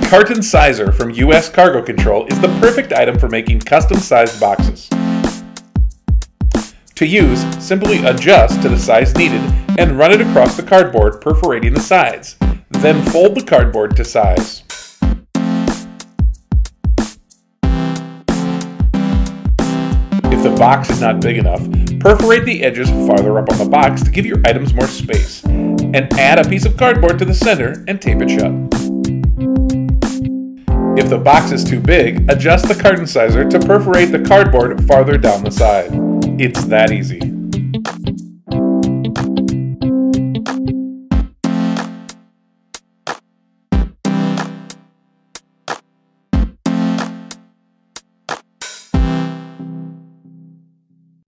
Carton Sizer from US Cargo Control is the perfect item for making custom-sized boxes. To use, simply adjust to the size needed and run it across the cardboard, perforating the sides. Then fold the cardboard to size. If the box is not big enough, perforate the edges farther up on the box to give your items more space, and add a piece of cardboard to the center and tape it shut. If the box is too big, adjust the carton sizer to perforate the cardboard farther down the side. It's that easy.